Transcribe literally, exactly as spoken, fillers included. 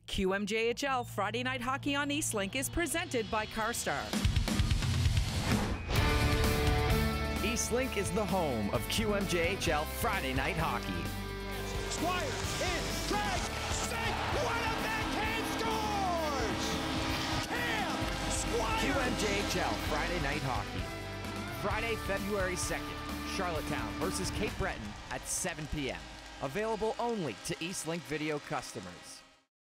Q M J H L Friday Night Hockey on Eastlink is presented by CarStar. Eastlink is the home of Q M J H L Friday Night Hockey. Squires in, drag, sink, what a backhand scores! Cam Squires! Q M J H L Friday Night Hockey. Friday, February second, Charlottetown versus Cape Breton at seven p m Available only to Eastlink Video customers.